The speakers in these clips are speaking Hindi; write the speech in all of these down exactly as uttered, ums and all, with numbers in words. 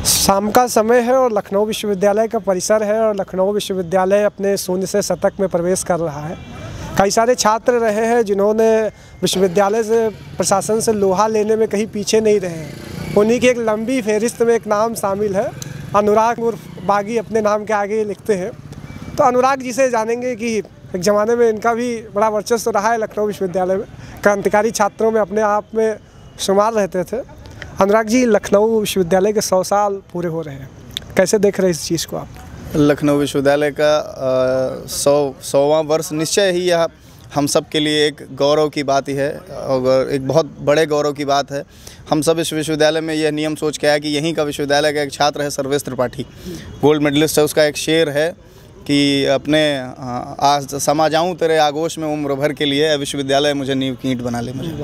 शाम का समय है और लखनऊ विश्वविद्यालय का परिसर है और लखनऊ विश्वविद्यालय अपने शून्य से शतक में प्रवेश कर रहा है। कई सारे छात्र रहे हैं जिन्होंने विश्वविद्यालय से प्रशासन से लोहा लेने में कहीं पीछे नहीं रहे हैं। उन्हीं की एक लंबी फहरिस्त में एक नाम शामिल है, अनुराग उर्फ बागी अपने नाम के आगे लिखते हैं। तो अनुराग जी से जानेंगे कि एक ज़माने में इनका भी बड़ा वर्चस्व रहा है लखनऊ विश्वविद्यालय में, क्रांतिकारी छात्रों में अपने आप में शुमार रहते थे। अनुराग जी, लखनऊ विश्वविद्यालय के सौ साल पूरे हो रहे हैं, कैसे देख रहे हैं इस चीज़ को आप? लखनऊ विश्वविद्यालय का सौ सौवां वर्ष निश्चय ही यह हम सब के लिए एक गौरव की बात ही है और एक बहुत बड़े गौरव की बात है। हम सब इस विश्वविद्यालय में यह नियम सोच के आया कि यहीं का विश्वविद्यालय का एक छात्र है सर्वेश त्रिपाठी, गोल्ड मेडलिस्ट है। उसका एक शेर है कि अपने आज समा जाऊँ तेरे आगोश में उम्र भर के लिए, विश्वविद्यालय मुझे नींव की ईंट बना ले मुझे।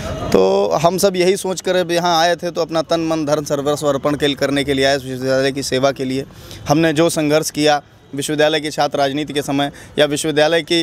तो हम सब यही सोच कर यहाँ आए थे, तो अपना तन मन धन सर्वस्व अर्पण के करने के लिए आए, विश्वविद्यालय की सेवा के लिए। हमने जो संघर्ष किया विश्वविद्यालय की छात्र राजनीति के समय या विश्वविद्यालय की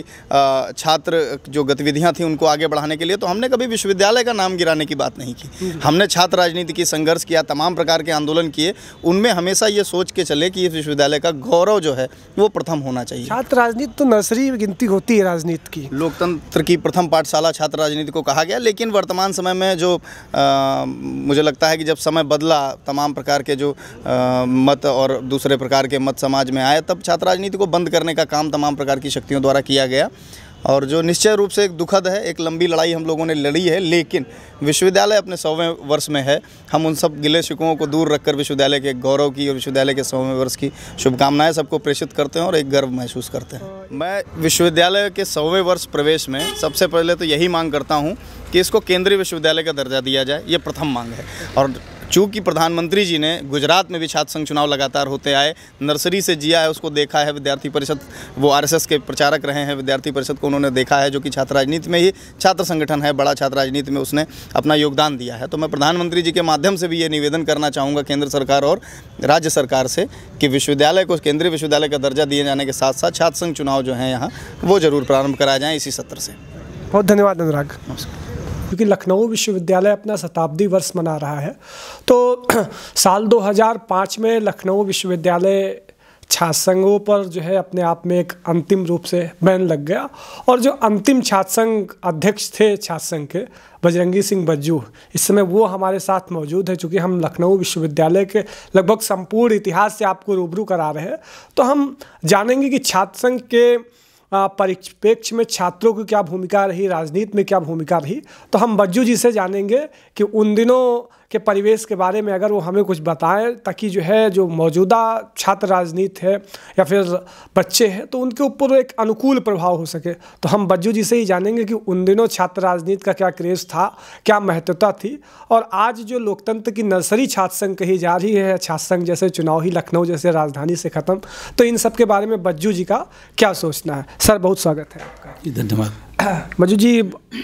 छात्र जो गतिविधियां थी उनको आगे बढ़ाने के लिए, तो हमने कभी विश्वविद्यालय का नाम गिराने की बात नहीं की। हमने छात्र राजनीति की संघर्ष किया, तमाम प्रकार के आंदोलन किए, उनमें हमेशा ये सोच के चले कि इस विश्वविद्यालय का गौरव जो है वो प्रथम होना चाहिए। छात्र राजनीति तो नर्सरी गिनती होती है राजनीति की, लोकतंत्र की प्रथम पाठशाला छात्र राजनीति को कहा गया। लेकिन वर्तमान समय में जो आ, मुझे लगता है कि जब समय बदला, तमाम प्रकार के जो आ, मत और दूसरे प्रकार के मत समाज में आए, तब छात्र राजनीति को बंद करने का काम तमाम प्रकार की शक्तियों द्वारा किया गया, और जो निश्चय रूप से एक दुखद है। एक लंबी लड़ाई हम लोगों ने लड़ी है, लेकिन विश्वविद्यालय अपने सौवें वर्ष में है। हम उन सब गिले शिकवों को दूर रखकर विश्वविद्यालय के गौरव की और विश्वविद्यालय के सौवें वर्ष की शुभकामनाएं सबको प्रेषित करते हैं और एक गर्व महसूस करते हैं। मैं विश्वविद्यालय के सौवें वर्ष प्रवेश में सबसे पहले तो यही मांग करता हूँ कि इसको केंद्रीय विश्वविद्यालय का दर्जा दिया जाए, ये प्रथम मांग है। और चूँकि प्रधानमंत्री जी ने गुजरात में भी छात्र संघ चुनाव लगातार होते आए, नर्सरी से जिया है, उसको देखा है। विद्यार्थी परिषद, वो आरएसएस के प्रचारक रहे हैं, विद्यार्थी परिषद को उन्होंने देखा है, जो कि छात्र राजनीति में ही छात्र संगठन है, बड़ा छात्र राजनीति में उसने अपना योगदान दिया है। तो मैं प्रधानमंत्री जी के माध्यम से भी ये निवेदन करना चाहूँगा केंद्र सरकार और राज्य सरकार से कि विश्वविद्यालय को केंद्रीय विश्वविद्यालय का दर्जा दिए जाने के साथ साथ छात्र संघ चुनाव जो हैं यहाँ वो ज़रूर प्रारंभ कराए जाएँ इसी सत्र से। बहुत धन्यवाद अनुराग। नमस्कार। क्योंकि लखनऊ विश्वविद्यालय अपना शताब्दी वर्ष मना रहा है, तो साल दो हज़ार पाँच में लखनऊ विश्वविद्यालय छात्र संघों पर जो है अपने आप में एक अंतिम रूप से बैन लग गया। और जो अंतिम छात्र संघ अध्यक्ष थे छात्र संघ के, बजरंगी सिंह बज्जू, इस समय वो हमारे साथ मौजूद है। चूँकि हम लखनऊ विश्वविद्यालय के लगभग संपूर्ण इतिहास से आपको रूबरू करा रहे हैं, तो हम जानेंगे कि छात्र संघ के परिप्रेक्ष्य में छात्रों की क्या भूमिका रही, राजनीति में क्या भूमिका रही। तो हम बज्जू जी से जानेंगे कि उन दिनों के परिवेश के बारे में अगर वो हमें कुछ बताएं, ताकि जो है जो मौजूदा छात्र राजनीति है या फिर बच्चे हैं तो उनके ऊपर एक अनुकूल प्रभाव हो सके। तो हम बज्जू जी से ही जानेंगे कि उन दिनों छात्र राजनीति का क्या क्रेज़ था, क्या महत्वता थी, और आज जो लोकतंत्र की नर्सरी छात्र संघ कही जा रही है, छात्र संघ जैसे चुनाव ही लखनऊ जैसे राजधानी से ख़त्म, तो इन सब के बारे में बज्जू जी का क्या सोचना है। सर, बहुत स्वागत है आपका। धन्यवाद। बज्जू जी,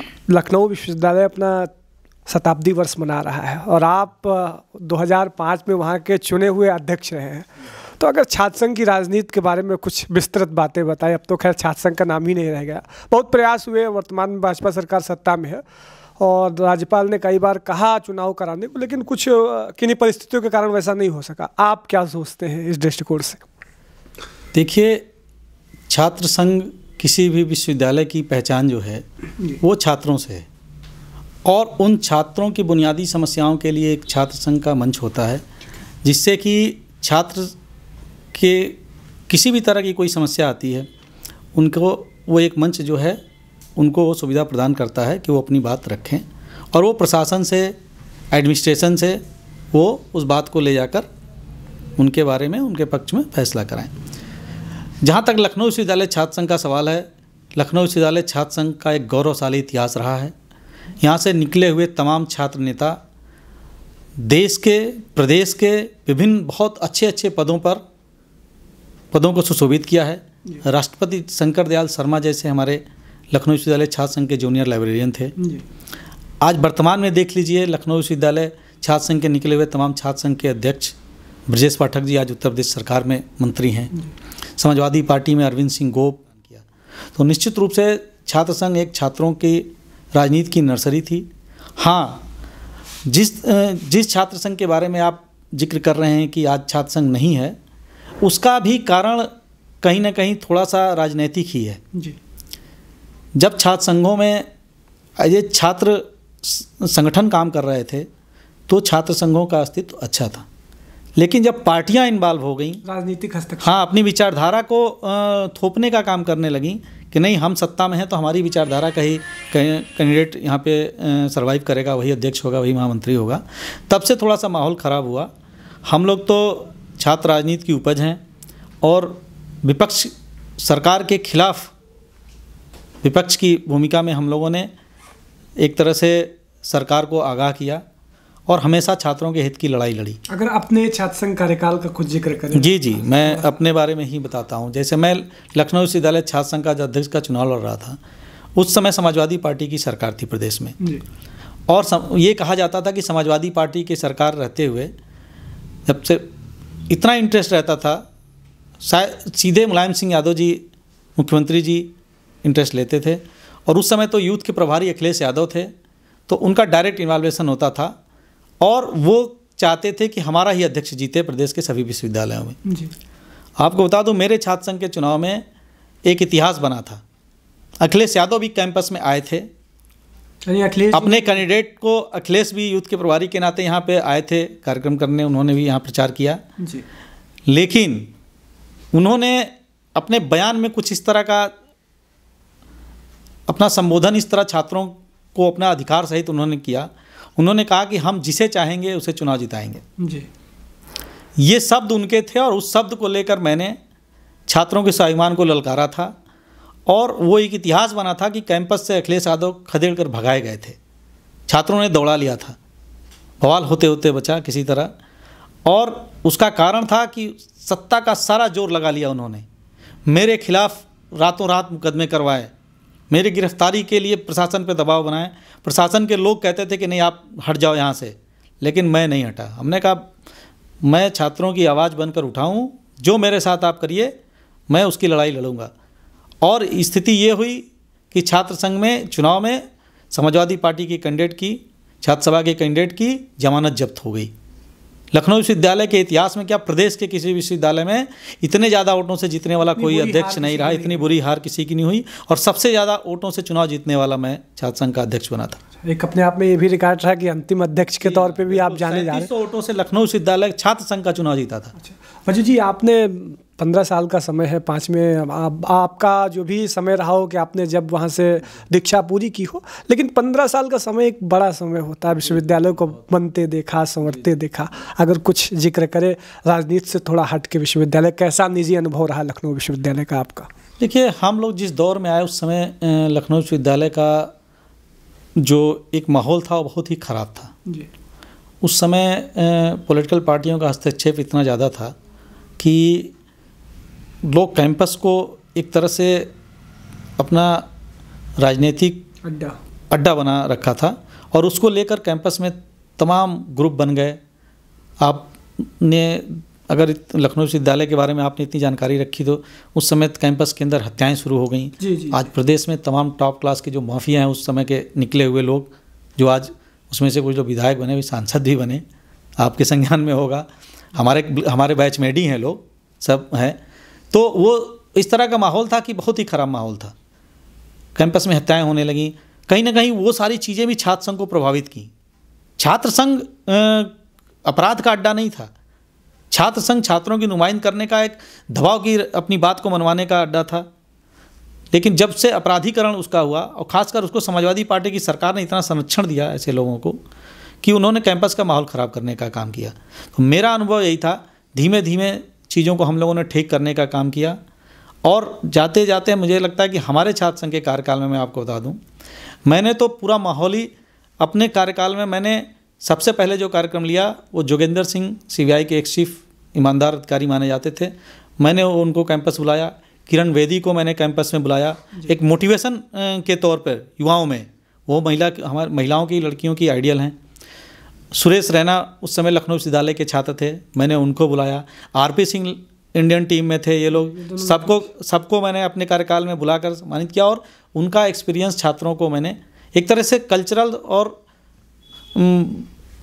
लखनऊ विश्वविद्यालय अपना शताब्दी वर्ष मना रहा है और आप दो हज़ार पाँच में वहाँ के चुने हुए अध्यक्ष रहे हैं, तो अगर छात्र संघ की राजनीति के बारे में कुछ विस्तृत बातें बताएं। अब तो खैर छात्र संघ का नाम ही नहीं रह गया, बहुत प्रयास हुए, वर्तमान में भाजपा सरकार सत्ता में है और राज्यपाल ने कई बार कहा चुनाव कराने को, लेकिन कुछ किन्हीं परिस्थितियों के कारण वैसा नहीं हो सका। आप क्या सोचते हैं इस दृष्टिकोण से? देखिए, छात्र संघ किसी भी विश्वविद्यालय की पहचान जो है वो छात्रों से है, और उन छात्रों की बुनियादी समस्याओं के लिए एक छात्र संघ का मंच होता है, जिससे कि छात्र के किसी भी तरह की कोई समस्या आती है, उनको वो एक मंच जो है उनको वो सुविधा प्रदान करता है कि वो अपनी बात रखें, और वो प्रशासन से, एडमिनिस्ट्रेशन से वो उस बात को ले जाकर उनके बारे में, उनके पक्ष में फैसला कराएं। जहाँ तक लखनऊ विश्वविद्यालय छात्र संघ का सवाल है, लखनऊ विश्वविद्यालय छात्र संघ का एक गौरवशाली इतिहास रहा है। यहाँ से निकले हुए तमाम छात्र नेता देश के, प्रदेश के विभिन्न बहुत अच्छे अच्छे पदों पर पदों को सुशोभित किया है। राष्ट्रपति शंकर दयाल शर्मा जैसे हमारे लखनऊ विश्वविद्यालय छात्र संघ के जूनियर लाइब्रेरियन थे। आज वर्तमान में देख लीजिए, लखनऊ विश्वविद्यालय छात्र संघ के निकले हुए तमाम छात्र संघ के अध्यक्ष ब्रजेश पाठक जी आज उत्तर प्रदेश सरकार में मंत्री हैं। समाजवादी पार्टी में अरविंद सिंह गोप किया। तो निश्चित रूप से छात्र संघ एक छात्रों की राजनीति की नर्सरी थी। हाँ, जिस जिस छात्र संघ के बारे में आप जिक्र कर रहे हैं कि आज छात्र संघ नहीं है, उसका भी कारण कहीं ना कहीं थोड़ा सा राजनीतिक ही है जी। जब छात्र संघों में ये छात्र संगठन काम कर रहे थे तो छात्र संघों का अस्तित्व अच्छा था, लेकिन जब पार्टियां इन्वॉल्व हो गई, राजनीतिक हस्तक्षेप, हाँ, अपनी विचारधारा को थोपने का काम करने लगी कि नहीं हम सत्ता में हैं तो हमारी विचारधारा का ही कैंडिडेट यहाँ पे सर्वाइव करेगा, वही अध्यक्ष होगा, वही महामंत्री होगा, तब से थोड़ा सा माहौल ख़राब हुआ। हम लोग तो छात्र राजनीति की उपज हैं और विपक्ष सरकार के खिलाफ विपक्ष की भूमिका में हम लोगों ने एक तरह से सरकार को आगाह किया और हमेशा छात्रों के हित की लड़ाई लड़ी। अगर अपने छात्र संघ कार्यकाल का कुछ जिक्र करें। जी जी, मैं अपने बारे में ही बताता हूँ। जैसे मैं लखनऊ विश्वविद्यालय छात्र संघ का अध्यक्ष का चुनाव लड़ रहा था, उस समय समाजवादी पार्टी की सरकार थी प्रदेश में जी। और सम, ये कहा जाता था कि समाजवादी पार्टी की सरकार रहते हुए जब से इतना इंटरेस्ट रहता था, शायद सीधे मुलायम सिंह यादव जी मुख्यमंत्री जी इंटरेस्ट लेते थे और उस समय तो यूथ के प्रभारी अखिलेश यादव थे, तो उनका डायरेक्ट इन्वॉल्वेशन होता था और वो चाहते थे कि हमारा ही अध्यक्ष जीते प्रदेश के सभी विश्वविद्यालयों में जी। आपको बता दूं, मेरे छात्र संघ के चुनाव में एक इतिहास बना था। अखिलेश यादव भी कैंपस में आए थे, अखिलेश अपने कैंडिडेट को, अखिलेश भी यूथ के प्रभारी के नाते यहाँ पे आए थे कार्यक्रम करने, उन्होंने भी यहाँ प्रचार किया जी। लेकिन उन्होंने अपने बयान में कुछ इस तरह का अपना संबोधन इस तरह छात्रों को अपना अधिकार सहित उन्होंने किया, उन्होंने कहा कि हम जिसे चाहेंगे उसे चुनाव जिताएंगे जी। ये शब्द उनके थे और उस शब्द को लेकर मैंने छात्रों के स्वाभिमान को ललकारा था और वो एक इतिहास बना था कि कैंपस से अखिलेश यादव खदेड़ कर भगाए गए थे, छात्रों ने दौड़ा लिया था, बवाल होते होते बचा किसी तरह, और उसका कारण था कि सत्ता का सारा जोर लगा लिया उन्होंने, मेरे खिलाफ रातों रात मुकदमे करवाए, मेरी गिरफ्तारी के लिए प्रशासन पर दबाव बनाए। प्रशासन के लोग कहते थे कि नहीं आप हट जाओ यहाँ से, लेकिन मैं नहीं हटा। हमने कहा मैं छात्रों की आवाज़ बनकर उठाऊं, जो मेरे साथ आप करिए मैं उसकी लड़ाई लड़ूंगा। और स्थिति ये हुई कि छात्र संघ में चुनाव में समाजवादी पार्टी की कैंडिडेट की, छात्र सभा के कैंडिडेट की जमानत जब्त हो गई। लखनऊ विश्वविद्यालय के इतिहास में क्या प्रदेश के किसी विश्वविद्यालय में इतने ज़्यादा वोटों से जीतने वाला कोई अध्यक्ष नहीं रहा, इतनी बुरी हार किसी की नहीं हुई और सबसे ज़्यादा वोटों से चुनाव जीतने वाला मैं छात्र संघ का अध्यक्ष बना था। एक अपने आप में ये भी रिकॉर्ड रहा कि अंतिम अध्यक्ष के तौर पे भी आप जाने जा रहे हैं। वोटों से लखनऊ विश्वविद्यालय छात्र संघ का चुनाव जीता था। वजू जी, आपने पंद्रह साल का समय है, पाँच में आप, आपका जो भी समय रहा हो कि आपने जब वहाँ से दीक्षा पूरी की हो, लेकिन पंद्रह साल का समय एक बड़ा समय होता है, विश्वविद्यालय को बनते देखा, संवरते देखा। अगर कुछ जिक्र करें राजनीति से थोड़ा हट के, विश्वविद्यालय कैसा निजी अनुभव रहा लखनऊ विश्वविद्यालय का आपका? देखिए, हम लोग जिस दौर में आए उस समय लखनऊ विश्वविद्यालय का जो एक माहौल था वो बहुत ही ख़राब था जी। उस समय पॉलिटिकल पार्टियों का हस्तक्षेप इतना ज़्यादा था कि लोग कैंपस को एक तरह से अपना राजनीतिक अड्डा अड्डा बना रखा था और उसको लेकर कैंपस में तमाम ग्रुप बन गए। आपने अगर लखनऊ विश्वविद्यालय के बारे में आपने इतनी जानकारी रखी तो उस समय कैंपस के अंदर हत्याएं शुरू हो गई। आज प्रदेश में तमाम टॉप क्लास के जो माफिया हैं, उस समय के निकले हुए लोग, जो आज उसमें से कुछ जो विधायक बने, भी सांसद भी बने, आपके संज्ञान में होगा, हमारे हमारे बैचमेट ही हैं लोग, सब हैं। तो वो इस तरह का माहौल था कि बहुत ही ख़राब माहौल था। कैंपस में हत्याएं होने लगीं। कहीं ना कहीं वो सारी चीज़ें भी छात्र संघ को प्रभावित की। छात्र संघ अपराध का अड्डा नहीं था। छात्र संघ छात्रों की नुमाइंद करने का, एक दबाव की अपनी बात को मनवाने का अड्डा था। लेकिन जब से अपराधीकरण उसका हुआ और ख़ासकर उसको समाजवादी पार्टी की सरकार ने इतना संरक्षण दिया ऐसे लोगों को कि उन्होंने कैंपस का माहौल ख़राब करने का काम किया। तो मेरा अनुभव यही था, धीमे धीमे चीज़ों को हम लोगों ने ठीक करने का काम किया और जाते जाते मुझे लगता है कि हमारे छात्र संघ के कार्यकाल में, मैं आपको बता दूं, मैंने तो पूरा माहौल ही अपने कार्यकाल में, मैंने सबसे पहले जो कार्यक्रम लिया वो जोगेंद्र सिंह सीबीआई के एक चीफ ईमानदार अधिकारी माने जाते थे, मैंने उनको कैंपस बुलाया। किरण बेदी को मैंने कैंपस में बुलाया एक मोटिवेशन के तौर पर युवाओं में, वो महिला हमारे महिलाओं की, लड़कियों की आइडियल हैं। सुरेश रैना उस समय लखनऊ विश्वविद्यालय के छात्र थे, मैंने उनको बुलाया। आरपी सिंह इंडियन टीम में थे ये लोग, सबको सबको मैंने अपने कार्यकाल में बुलाकर सम्मानित किया और उनका एक्सपीरियंस छात्रों को मैंने एक तरह से कल्चरल और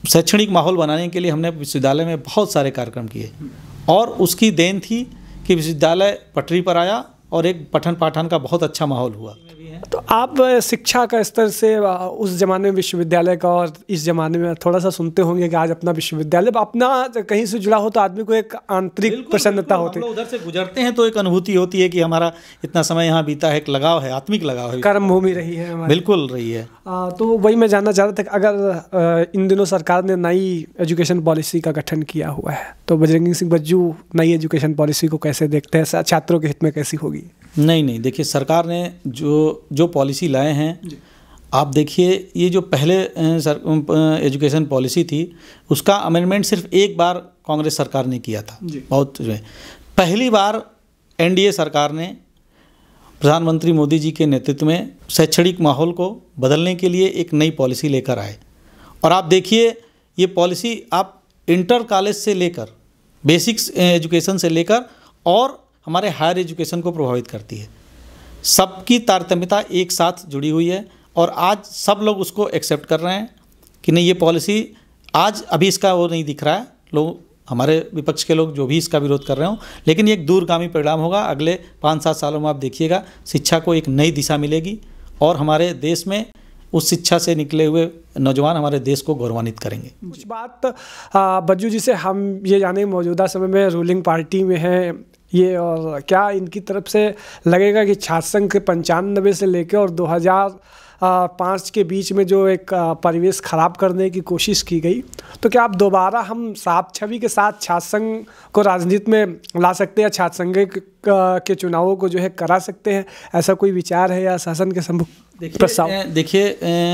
शैक्षणिक माहौल बनाने के लिए हमने विश्वविद्यालय में बहुत सारे कार्यक्रम किए और उसकी देन थी कि विश्वविद्यालय पटरी पर आया और एक पठन पाठन का बहुत अच्छा माहौल हुआ। तो आप शिक्षा का स्तर से उस ज़माने में विश्वविद्यालय का और इस ज़माने में थोड़ा सा सुनते होंगे कि आज अपना विश्वविद्यालय अपना कहीं से जुड़ा हो तो आदमी को एक आंतरिक प्रसन्नता होती है। उधर से गुजरते हैं तो एक अनुभूति होती है कि हमारा इतना समय यहाँ बीता है, एक लगाव है, आत्मिक लगाव है, कर्म भूमि रही है हमारी। बिल्कुल रही है। आ, तो वही मैं जानना चाह रहा था कि अगर इन दिनों सरकार ने नई एजुकेशन पॉलिसी का गठन किया हुआ है तो बजरंगी सिंह बज्जू नई एजुकेशन पॉलिसी को कैसे देखते हैं, छात्रों के हित में कैसी होगी? नहीं नहीं देखिए, सरकार ने जो जो पॉलिसी लाए हैं, आप देखिए ये जो पहले एजुकेशन पॉलिसी थी उसका अमेंडमेंट सिर्फ एक बार कांग्रेस सरकार ने किया था। बहुत पहली बार एनडीए सरकार ने प्रधानमंत्री मोदी जी के नेतृत्व में शैक्षणिक माहौल को बदलने के लिए एक नई पॉलिसी लेकर आए। और आप देखिए ये पॉलिसी आप इंटर कॉलेज से लेकर बेसिक्स एजुकेशन से लेकर और हमारे हायर एजुकेशन को प्रभावित करती है। सबकी तारतम्यता एक साथ जुड़ी हुई है और आज सब लोग उसको एक्सेप्ट कर रहे हैं कि नहीं, ये पॉलिसी आज अभी इसका वो नहीं दिख रहा है, लोग हमारे विपक्ष के लोग जो भी इसका विरोध कर रहे हो, लेकिन ये एक दूरगामी परिणाम होगा। अगले पाँच सात सालों में आप देखिएगा शिक्षा को एक नई दिशा मिलेगी और हमारे देश में उस शिक्षा से निकले हुए नौजवान हमारे देश को गौरवान्वित करेंगे। कुछ बात बज्जू जी से हम ये जाने मौजूदा समय में रूलिंग पार्टी में है ये, और क्या इनकी तरफ से लगेगा कि छात्र संघ के पंचानबे से लेकर और दो हज़ार पाँच के बीच में जो एक परिवेश खराब करने की कोशिश की गई, तो क्या आप दोबारा हम साफ छवि के साथ छात्र संघ को राजनीति में ला सकते हैं, छात्र संघ के चुनावों को जो है करा सकते हैं, ऐसा कोई विचार है या शासन के सम्मुख प्रस्ताव? देखिए,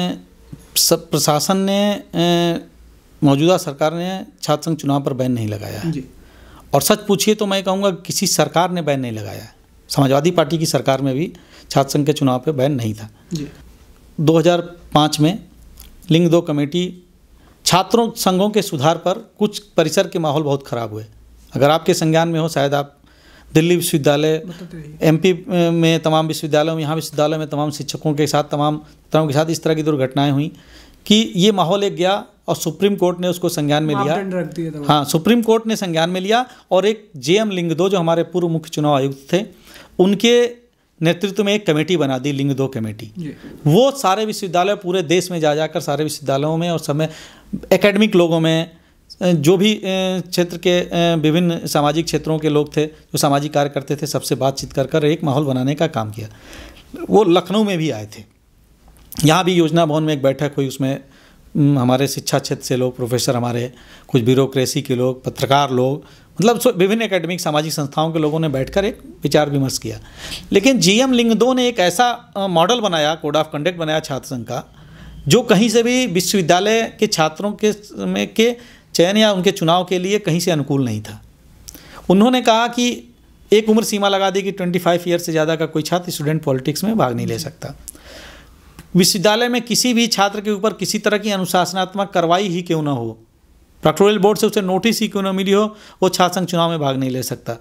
प्रशासन ने, मौजूदा सरकार ने छात्र संघ चुनाव पर बैन नहीं लगाया है और सच पूछिए तो मैं कहूँगा किसी सरकार ने बैन नहीं लगाया है। समाजवादी पार्टी की सरकार में भी छात्र संघ के चुनाव पे बैन नहीं था। जी। दो हज़ार पाँच में लिंग दो कमेटी छात्रों संघों के सुधार पर कुछ परिसर के माहौल बहुत ख़राब हुए। अगर आपके संज्ञान में हो, शायद आप दिल्ली विश्वविद्यालय, एमपी में तमाम विश्वविद्यालयों में, यहाँ विश्वविद्यालय में तमाम शिक्षकों के साथ, तमाम तरह के साथ इस तरह की दुर्घटनाएँ हुई कि ये माहौल एक गया और सुप्रीम कोर्ट ने उसको संज्ञान में लिया। हाँ, सुप्रीम कोर्ट ने संज्ञान में लिया और एक जे एम लिंगदो जो हमारे पूर्व मुख्य चुनाव आयुक्त थे, उनके नेतृत्व में एक कमेटी बना दी, लिंगदो कमेटी। वो सारे विश्वविद्यालय पूरे देश में जा जाकर सारे विश्वविद्यालयों में और समय एकेडमिक लोगों में, जो भी क्षेत्र के विभिन्न सामाजिक क्षेत्रों के लोग थे, जो सामाजिक कार्य करते थे, सबसे बातचीत कर कर एक माहौल बनाने का काम किया। वो लखनऊ में भी आए थे, यहाँ भी योजना भवन में एक बैठक हुई, उसमें हमारे शिक्षा क्षेत्र से लोग, प्रोफेसर हमारे, कुछ ब्यूरोक्रेसी के लोग, पत्रकार लोग, मतलब विभिन्न एकेडमिक सामाजिक संस्थाओं के लोगों ने बैठकर एक विचार विमर्श किया। लेकिन जीएम लिंगदो ने एक ऐसा मॉडल बनाया, कोड ऑफ कंडक्ट बनाया छात्र संघ का, जो कहीं से भी विश्वविद्यालय के छात्रों के में के चयन या उनके चुनाव के लिए कहीं से अनुकूल नहीं था। उन्होंने कहा कि एक उम्र सीमा लगा दी कि पच्चीस ईयर से ज़्यादा का कोई छात्र स्टूडेंट पॉलिटिक्स में भाग नहीं ले सकता। विश्वविद्यालय में किसी भी छात्र के ऊपर किसी तरह की अनुशासनात्मक कार्रवाई ही क्यों ना हो, प्रोक्टोरियल बोर्ड से उसे नोटिस ही क्यों ना मिली हो, वो छात्र संघ चुनाव में भाग नहीं ले सकता।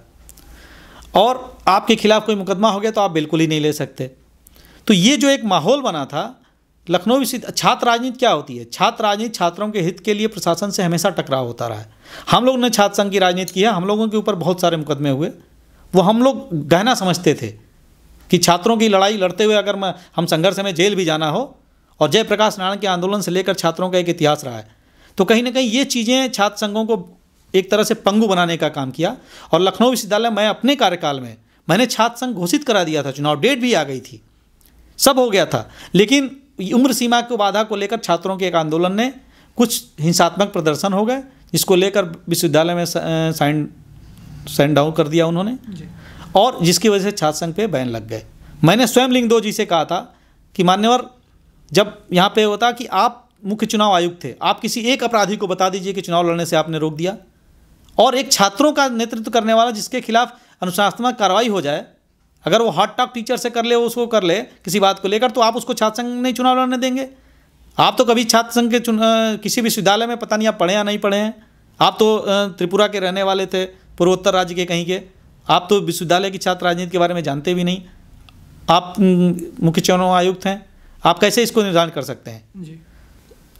और आपके खिलाफ कोई मुकदमा हो गया तो आप बिल्कुल ही नहीं ले सकते। तो ये जो एक माहौल बना था लखनऊ विश्वविद्यालय, छात्र राजनीति क्या होती है? छात्र राजनीति छात्रों के हित के लिए प्रशासन से हमेशा टकराव होता रहा है। हम लोग ने छात्र संघ की राजनीति की है, हम लोगों के ऊपर बहुत सारे मुकदमे हुए, वो हम लोग गहना समझते थे कि छात्रों की लड़ाई लड़ते हुए अगर मैं हम संघर्ष में जेल भी जाना हो, और जयप्रकाश नारायण के आंदोलन से लेकर छात्रों का एक इतिहास रहा है, तो कहीं ना कहीं ये चीज़ें छात्र संघों को एक तरह से पंगु बनाने का काम किया। और लखनऊ विश्वविद्यालय, मैं अपने कार्यकाल में मैंने छात्र संघ घोषित करा दिया था, चुनाव डेट भी आ गई थी, सब हो गया था, लेकिन उम्र सीमा को बाधा को लेकर छात्रों के एक आंदोलन ने कुछ हिंसात्मक प्रदर्शन हो गए, जिसको लेकर विश्वविद्यालय में साइन साइन डाउन कर दिया उन्होंने, और जिसकी वजह से छात्र संघ पे बैन लग गए। मैंने स्वयं लिंगदो जी से कहा था कि मान्यवर, जब यहाँ पे होता कि आप मुख्य चुनाव आयुक्त थे, आप किसी एक अपराधी को बता दीजिए कि चुनाव लड़ने से आपने रोक दिया, और एक छात्रों का नेतृत्व करने वाला जिसके खिलाफ अनुशासनात्मक कार्रवाई हो जाए, अगर वो हॉट टॉक टीचर से कर ले, उसको कर ले किसी बात को लेकर, तो आप उसको छात्र संघ नहीं चुनाव लड़ने देंगे? आप तो कभी छात्र संघ के किसी विश्वविद्यालय में पता नहीं आप पढ़े या नहीं पढ़े हैं, आप तो त्रिपुरा के रहने वाले थे, पूर्वोत्तर राज्य के कहीं के, आप तो विश्वविद्यालय की छात्र राजनीति के बारे में जानते भी नहीं, आप मुख्य चुनाव आयुक्त हैं, आप कैसे इसको निर्धारण कर सकते हैं? जी।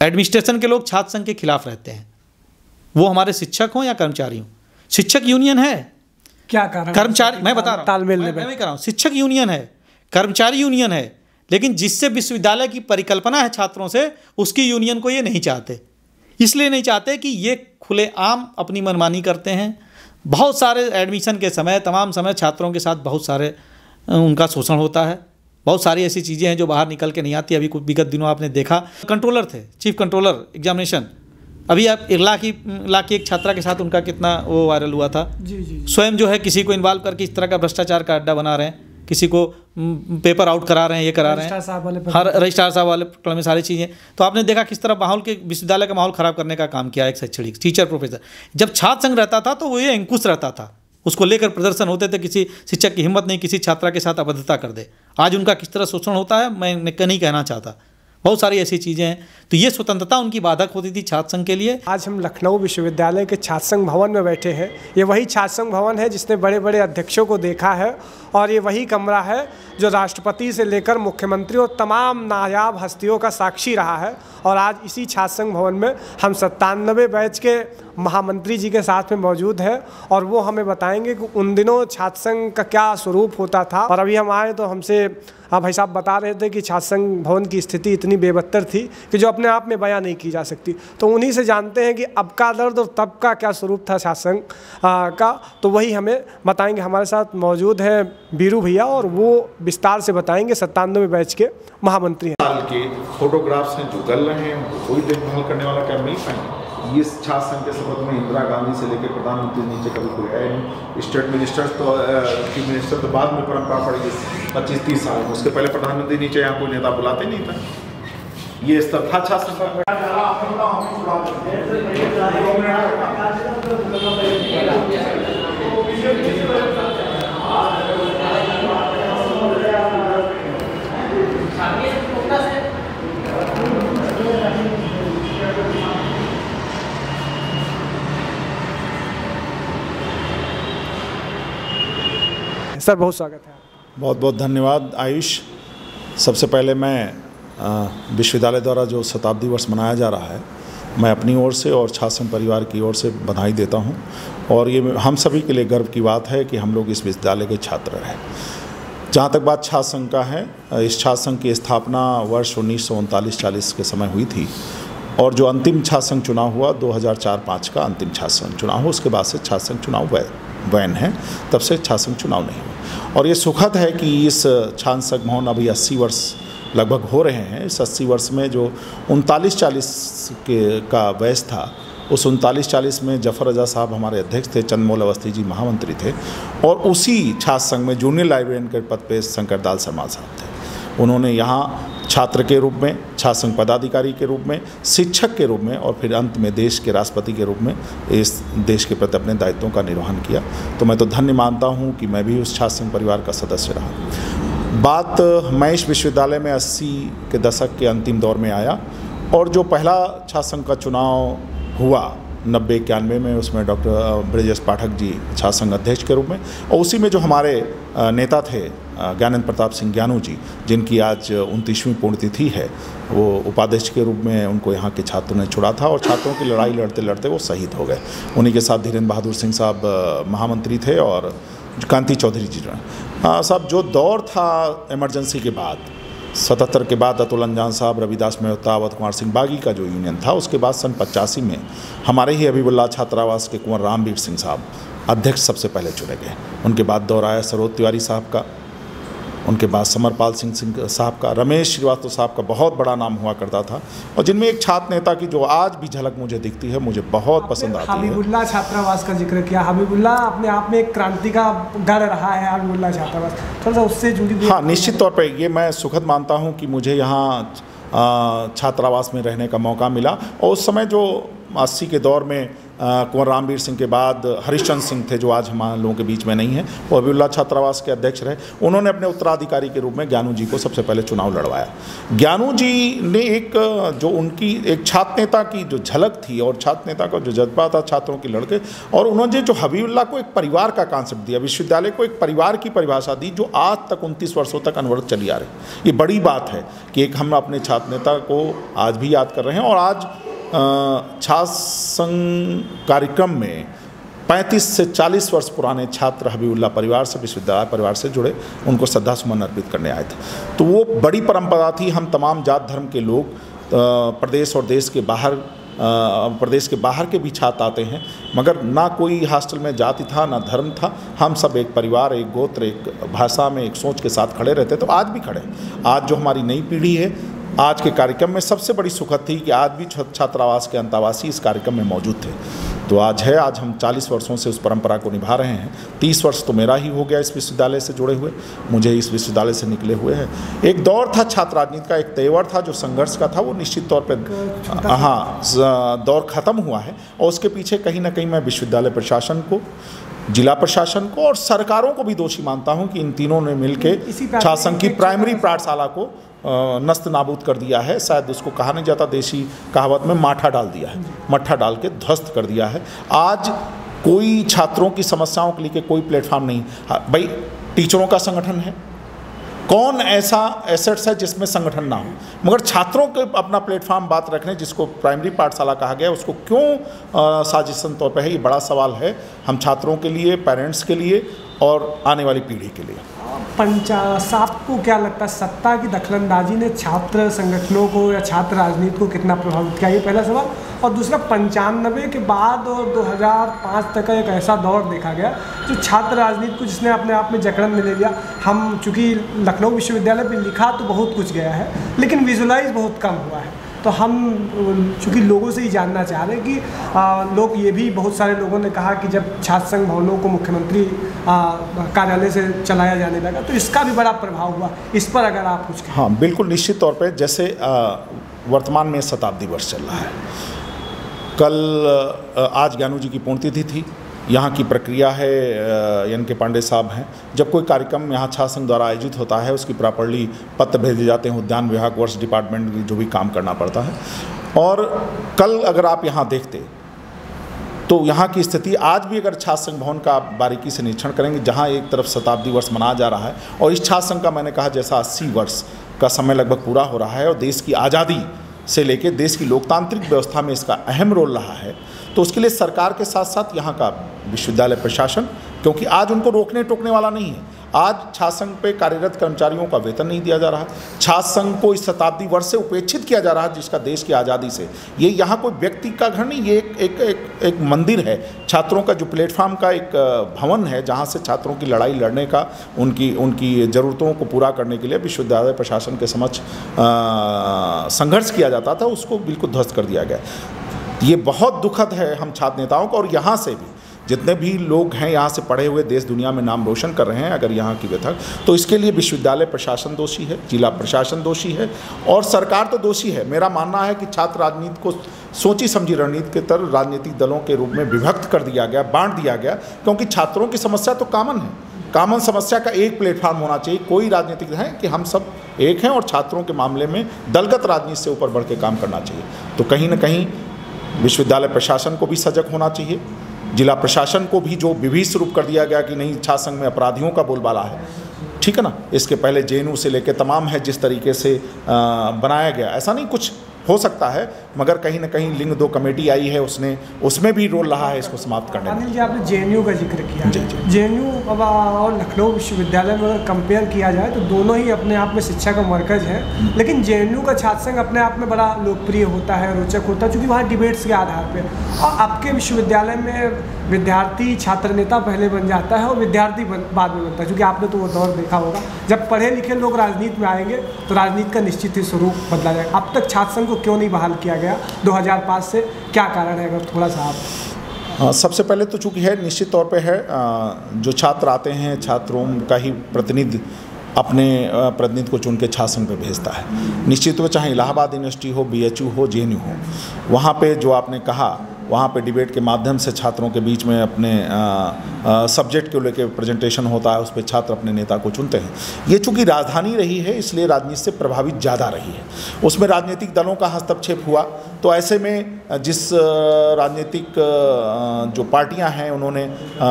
एडमिनिस्ट्रेशन के लोग छात्र संघ के खिलाफ रहते हैं, वो हमारे शिक्षक हों या कर्मचारी हों। शिक्षक यूनियन है, क्या कारण? कर्मचारी, मैं बता रहा हूँ, तालमेल मैं मैं कह रहा हूँ, शिक्षक यूनियन है, कर्मचारी यूनियन है, लेकिन जिससे विश्वविद्यालय की परिकल्पना है छात्रों से, उसकी यूनियन को ये नहीं चाहते। इसलिए नहीं चाहते कि ये खुलेआम अपनी मनमानी करते हैं। बहुत सारे एडमिशन के समय, तमाम समय छात्रों के साथ बहुत सारे उनका शोषण होता है। बहुत सारी ऐसी चीज़ें हैं जो बाहर निकल के नहीं आती। अभी कुछ विगत दिनों आपने देखा, कंट्रोलर थे, चीफ कंट्रोलर एग्जामिनेशन, अभी आप इरला की ला की एक छात्रा के साथ उनका कितना वो वायरल हुआ था। जी जी। स्वयं जो है किसी को इन्वॉल्व करके इस तरह का भ्रष्टाचार का अड्डा बना रहे हैं, किसी को पेपर आउट करा रहे हैं, ये करा रहे हैं, हर रजिस्ट्रार साहब वाले प्रकरण में सारी चीज़ें। तो आपने देखा किस तरह माहौल के विश्वविद्यालय का माहौल ख़राब करने का काम किया एक शैक्षणिक टीचर प्रोफेसर। जब छात्र संघ रहता था तो वो ये अंकुश रहता था, उसको लेकर प्रदर्शन होते थे। किसी शिक्षक की हिम्मत नहीं किसी छात्रा के साथ अभद्रता कर दे। आज उनका किस तरह शोषण होता है मैं नहीं कहना चाहता। बहुत सारी ऐसी चीज़ें हैं। तो ये स्वतंत्रता उनकी बाधक होती थी छात्र संघ के लिए। आज हम लखनऊ विश्वविद्यालय के छात्र संघ भवन में बैठे हैं। ये वही छात्र संघ भवन है जिसने बड़े बड़े अध्यक्षों को देखा है, और ये वही कमरा है जो राष्ट्रपति से लेकर मुख्यमंत्री और तमाम नायाब हस्तियों का साक्षी रहा है। और आज इसी छात्र संघ भवन में हम सत्तानवे बैच के महामंत्री जी के साथ में मौजूद हैं, और वो हमें बताएंगे कि उन दिनों छात्र संघ का क्या स्वरूप होता था। और अभी हम आए तो हमसे हाँ भाई साहब बता रहे थे कि छात्र संघ भवन की स्थिति इतनी बेबत्तर थी कि जो अपने आप में बयां नहीं की जा सकती। तो उन्हीं से जानते हैं कि अब का दर्द और तब का क्या स्वरूप था छात्र संघ का, तो वही हमें बताएंगे। हमारे साथ मौजूद है बीरू भैया, और वो विस्तार से बताएंगे। सत्तानवे बैच के महामंत्री हैं। साल के फोटोग्राफ्स हैं जो गल रहे हैं, कोई देखभाल करने वाला क्या मिल पाएंगे। ये छात्र संघ के शपथ में इंदिरा गांधी से लेकर प्रधानमंत्री नीचे कभी कोई है नहीं। स्टेट मिनिस्टर तो चीफ मिनिस्टर तो बाद में परंपरा पड़ी पच्चीस तीस साल में, उसके पहले प्रधानमंत्री नीचे यहाँ कोई नेता बुलाते नहीं था। ये स्तर था छात्र संघ का। सर बहुत स्वागत है। बहुत बहुत धन्यवाद आयुष। सबसे पहले मैं विश्वविद्यालय द्वारा जो शताब्दी वर्ष मनाया जा रहा है, मैं अपनी ओर से और छात्र संघ परिवार की ओर से बधाई देता हूं। और ये हम सभी के लिए गर्व की बात है कि हम लोग इस विश्वविद्यालय के छात्र हैं। जहाँ तक बात छात्र संघ का है, इस छात्र संघ की स्थापना वर्ष उन्नीस सौ उनतालीस चालीस के समय हुई थी, और जो अंतिम छात्र संघ चुनाव हुआ दो हज़ार चार पाँच का अंतिम छात्र संघ चुनाव हुआ, उसके बाद से छात्र संघ चुनाव वैन है, तब से छात्र संघ चुनाव नहीं हुआ। और ये सुखद है कि इस छात्र संघ भवन अभी अस्सी वर्ष लगभग हो रहे हैं। इस अस्सी वर्ष में जो उनतालीस चालीस के का वयस था, उस उनतालीस चालीस में जफ़र रजा साहब हमारे अध्यक्ष थे, चंद्रमौल अवस्थी जी महामंत्री थे, और उसी छात्र संघ में जूनियर लाइब्रेरियन के पद पे शंकरदाल शर्मा साहब थे। उन्होंने यहाँ छात्र के रूप में, छात्र संघ पदाधिकारी के रूप में, शिक्षक के रूप में, और फिर अंत में देश के राष्ट्रपति के रूप में इस देश के प्रति अपने दायित्वों का निर्वहन किया। तो मैं तो धन्य मानता हूँ कि मैं भी उस छात्र संघ परिवार का सदस्य रहा। बात मैं इस विश्वविद्यालय में अस्सी के दशक के अंतिम दौर में आया, और जो पहला छात्र संघ का चुनाव हुआ नब्बे इक्यानवे में, उसमें डॉक्टर ब्रजेश पाठक जी छात्र संघ अध्यक्ष के रूप में, और उसी में जो हमारे नेता थे ज्ञानेंद्र प्रताप सिंह ज्ञानू जी, जिनकी आज उनतीसवीं पुण्यतिथि है, वो उपाध्यक्ष के रूप में उनको यहाँ के छात्रों ने चुना था, और छात्रों की लड़ाई लड़ते लड़ते वो शहीद हो गए। उन्हीं के साथ धीरेन्द्र बहादुर सिंह साहब महामंत्री थे, और कांति चौधरी जी साहब। जो दौर था इमरजेंसी के बाद, सतहत्तर के बाद अतुल अंजान साहब, रविदास मेहता, अवध कुमार सिंह बागी का जो यूनियन था, उसके बाद सन पचासी में हमारे ही हबीबुल्लाह छात्रावास के कुंवर रामवीर सिंह साहब अध्यक्ष सबसे पहले चुने गए। उनके बाद दौर आया सरोज तिवारी साहब का, उनके बाद समरपाल सिंह सिंह साहब का, रमेश श्रीवास्तव साहब का बहुत बड़ा नाम हुआ करता था, और जिनमें एक छात्र नेता की जो आज भी झलक मुझे दिखती है, मुझे बहुत पसंद आती है। हबीबुल्लाह छात्रावास का जिक्र किया। हबीबुल्लाह अपने आप में एक क्रांति का गढ़ रहा है। हबीबुल्लाह छात्रावास थोड़ा सा उससे जुड़ी। हाँ, निश्चित तौर पर ये मैं सुखद मानता हूँ कि मुझे यहाँ छात्रावास में रहने का मौका मिला, और उस समय जो अस्सी के दौर में कुंवर रामवीर सिंह के बाद हरिश्चंद्र सिंह थे, जो आज हमारे लोगों के बीच में नहीं है, वो हबीबुल्लाह छात्रावास के अध्यक्ष रहे। उन्होंने अपने उत्तराधिकारी के रूप में ज्ञानू जी को सबसे पहले चुनाव लड़वाया। ज्ञानू जी ने एक जो उनकी एक छात्र नेता की जो झलक थी और छात्र नेता का जो जज्बा था छात्रों की लड़के, और उन्होंने जो हबीबुल्लाह को एक परिवार का कॉन्सेप्ट दिया, विश्वविद्यालय को एक परिवार की परिभाषा दी, जो आज तक उनतीस वर्षों तक अनवरत चली आ रही। ये बड़ी बात है कि एक हम अपने छात्र नेता को आज भी याद कर रहे हैं। और आज छात्र संघ कार्यक्रम में पैंतीस से चालीस वर्ष पुराने छात्र हबीबुल्लाह परिवार से, विश्वविद्यालय परिवार से जुड़े, उनको श्रद्धा सुमन अर्पित करने आए थे। तो वो बड़ी परंपरा थी। हम तमाम जात धर्म के लोग प्रदेश और देश के बाहर प्रदेश के बाहर के भी छात्र आते हैं, मगर ना कोई हॉस्टल में जाति था ना धर्म था। हम सब एक परिवार, एक गोत्र, एक भाषा में, एक सोच के साथ खड़े रहते। तो आज भी खड़े। आज जो हमारी नई पीढ़ी है, आज के कार्यक्रम में सबसे बड़ी सुखद थी कि आज भी छात्रावास के अंतवासी इस कार्यक्रम में मौजूद थे। तो आज है, आज हम चालीस वर्षों से उस परंपरा को निभा रहे हैं। तीस वर्ष तो मेरा ही हो गया इस विश्वविद्यालय से जुड़े हुए, मुझे इस विश्वविद्यालय से निकले हुए हैं। एक दौर था छात्र राजनीति का, एक तेवर था जो संघर्ष का था, वो निश्चित तौर पर हाँ दौर ख़त्म हुआ है। और उसके पीछे कहीं ना कहीं मैं विश्वविद्यालय प्रशासन को, जिला प्रशासन को और सरकारों को भी दोषी मानता हूं कि इन तीनों ने मिलकर छात्र संघ की प्राइमरी पाठशाला को नस्त नाबूद कर दिया है। शायद उसको कहा नहीं जाता, देसी कहावत में माठा डाल दिया है, मट्ठा डाल के ध्वस्त कर दिया है। आज कोई छात्रों की समस्याओं के लिए कोई प्लेटफॉर्म नहीं। भाई टीचरों का संगठन है, कौन ऐसा एसेट्स है जिसमें संगठन ना हो, मगर छात्रों के अपना प्लेटफॉर्म बात रखने, जिसको प्राइमरी पाठशाला कहा गया, उसको क्यों साजिशन तौर पे है, ये बड़ा सवाल है हम छात्रों के लिए, पेरेंट्स के लिए और आने वाली पीढ़ी के लिए। पंचायत, आपको क्या लगता है सत्ता की दखलंदाजी ने छात्र संगठनों को या छात्र राजनीति को कितना प्रभावित किया, ये पहला सवाल। और दूसरा, पंचानवे के बाद और दो हज़ार पाँच तक का एक ऐसा दौर देखा गया जो छात्र राजनीति को जिसने अपने आप में जकड़न में ले लिया। हम चूँकि लखनऊ विश्वविद्यालय पर लिखा तो बहुत कुछ गया है, लेकिन विजुलाइज बहुत कम हुआ है। तो हम चूँकि लोगों से ही जानना चाह रहे हैं कि आ, लोग ये भी, बहुत सारे लोगों ने कहा कि जब छात्र संघ भवनों को मुख्यमंत्री कार्यालय से चलाया जाने लगा तो इसका भी बड़ा प्रभाव हुआ। इस पर अगर आप कुछ कहें। हाँ बिल्कुल, निश्चित तौर पे जैसे आ, वर्तमान में शताब्दी वर्ष चल रहा है। कल आज ज्ञानू जी की पुण्यतिथि थी। यहाँ की प्रक्रिया है, एन के पांडे साहब हैं, जब कोई कार्यक्रम यहाँ छात्र संघ द्वारा आयोजित होता है उसकी प्रॉपर्ली पत्र भेजे जाते हैं उद्यान विभाग, वर्ष डिपार्टमेंट की जो भी काम करना पड़ता है। और कल अगर आप यहाँ देखते तो यहाँ की स्थिति आज भी, अगर छात्र संघ भवन का बारीकी से निरीक्षण करेंगे, जहाँ एक तरफ शताब्दी वर्ष मनाया जा रहा है और इस छात्र संघ का मैंने कहा जैसा अस्सी वर्ष का समय लगभग पूरा हो रहा है और देश की आज़ादी से लेकर देश की लोकतांत्रिक व्यवस्था में इसका अहम रोल रहा है, तो उसके लिए सरकार के साथ साथ यहाँ का विश्वविद्यालय प्रशासन, क्योंकि आज उनको रोकने टोकने वाला नहीं है। आज छात्र संघ पे कार्यरत कर्मचारियों का वेतन नहीं दिया जा रहा, छात्र संघ को इस शताब्दी वर्ष से उपेक्षित किया जा रहा है जिसका देश की आज़ादी से। ये यहाँ कोई व्यक्ति का घर नहीं, ये एक एक एक, एक मंदिर है, छात्रों का जो प्लेटफॉर्म का एक भवन है जहाँ से छात्रों की लड़ाई लड़ने का, उनकी उनकी ज़रूरतों को पूरा करने के लिए विश्वविद्यालय प्रशासन के समक्ष संघर्ष किया जाता था, उसको बिल्कुल ध्वस्त कर दिया गया। ये बहुत दुखद है हम छात्र नेताओं को, और यहाँ से भी जितने भी लोग हैं यहाँ से पढ़े हुए देश दुनिया में नाम रोशन कर रहे हैं, अगर यहाँ की व्यथा, तो इसके लिए विश्वविद्यालय प्रशासन दोषी है, जिला प्रशासन दोषी है और सरकार तो दोषी है। मेरा मानना है कि छात्र राजनीति को सोची समझी रणनीति के तरह राजनीतिक दलों के रूप में विभक्त कर दिया गया, बांट दिया गया, क्योंकि छात्रों की समस्या तो कॉमन है। कॉमन समस्या का एक प्लेटफॉर्म होना चाहिए, कोई राजनीतिक है कि हम सब एक हैं और छात्रों के मामले में दलगत राजनीति से ऊपर बढ़ के काम करना चाहिए। तो कहीं ना कहीं विश्वविद्यालय प्रशासन को भी सजग होना चाहिए, जिला प्रशासन को भी, जो विभीष रूप कर दिया गया कि नहीं छात्र संघ में अपराधियों का बोलबाला है, ठीक है ना। इसके पहले जे एन यू से लेकर तमाम है, जिस तरीके से आ, बनाया गया, ऐसा नहीं कुछ हो सकता है, मगर कहीं ना कहीं लिंग दो कमेटी आई है, उसने उसमें भी रोल रहा है इसको समाप्त करने में। अनिल जी, आपने जे एन यू का जिक्र किया, जी जी जे एन यू अब और लखनऊ विश्वविद्यालय में अगर कंपेयर किया जाए तो दोनों ही अपने आप में शिक्षा का मरकज़ है, लेकिन जे एन यू का छात्र संघ अपने आप में बड़ा लोकप्रिय होता है, रोचक होता है, चूँकि वहाँ डिबेट्स के आधार पर। और आपके विश्वविद्यालय में विद्यार्थी छात्र नेता पहले बन जाता है और विद्यार्थी बाद में बनता है, क्योंकि आपने तो वो दौर देखा होगा जब पढ़े लिखे लोग राजनीति में आएंगे तो राजनीति का निश्चित ही स्वरूप बदला जाएगा। अब तक छात्र संघ को क्यों नहीं बहाल किया गया दो हज़ार पाँच से, क्या कारण है, अगर थोड़ा सा आप। सबसे पहले तो चूँकि है, निश्चित तौर पे है, जो छात्र आते हैं छात्रों का ही प्रतिनिधि अपने प्रतिनिधि को चुन के छात्र संघ पे भेजता है। निश्चित रूप से चाहे इलाहाबाद यूनिवर्सिटी हो, बी एच यू हो, जे एन यू हो, वहाँ पे जो आपने कहा वहाँ पे डिबेट के माध्यम से छात्रों के बीच में अपने सब्जेक्ट को लेकर प्रेजेंटेशन होता है, उस पर छात्र अपने नेता को चुनते हैं। ये चूँकि राजधानी रही है इसलिए राजनीति से प्रभावित ज़्यादा रही है, उसमें राजनीतिक दलों का हस्तक्षेप हुआ। तो ऐसे में जिस राजनीतिक जो पार्टियां हैं उन्होंने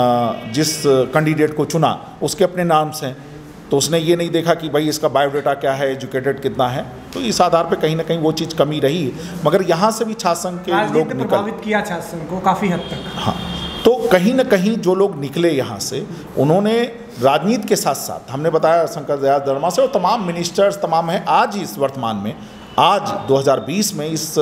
जिस कैंडिडेट को चुना उसके अपने नाम से, तो उसने ये नहीं देखा कि भाई इसका बायोडाटा क्या है, एजुकेटेड कितना है, तो इस आधार पे कहीं ना कहीं वो चीज़ कमी रही। मगर यहाँ से भी छात्र संघ के लोग प्रभावित किया छात्र संघ को काफ़ी हद तक। हाँ, तो कहीं ना कहीं जो लोग निकले यहाँ से उन्होंने राजनीति के साथ साथ, हमने बताया शंकर दयाल शर्मा से और तमाम मिनिस्टर्स तमाम हैं, आज इस वर्तमान में आज दो हज़ार बीस में इस